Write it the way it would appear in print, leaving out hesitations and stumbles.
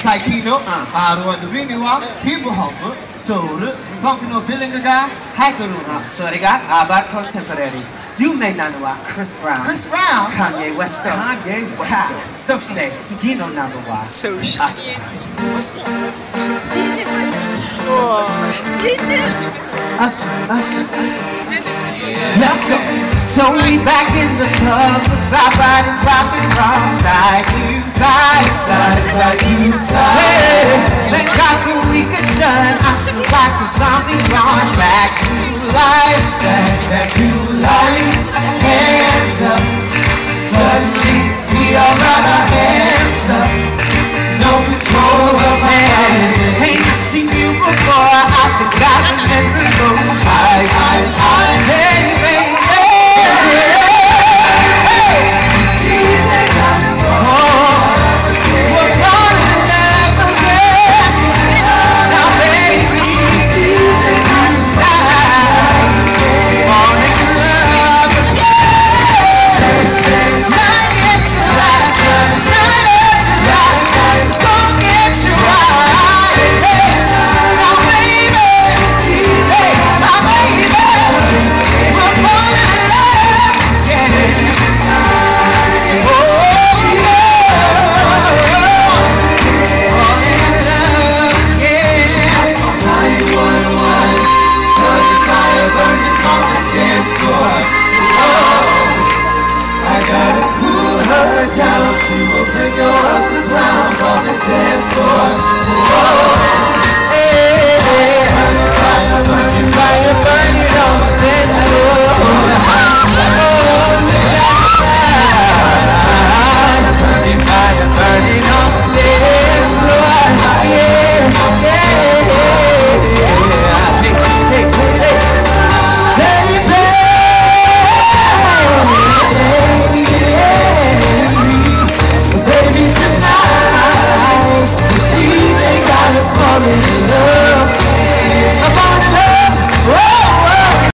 Taikino, Aro and the Viniwa, Hip Hop, Soul, Pumpino Billinga, Hakaruna. So they got about contemporary. You may not know Chris Brown. Chris Brown? Kanye West. Kanye West. Social. You know number one. Social. Let's go. So we back in the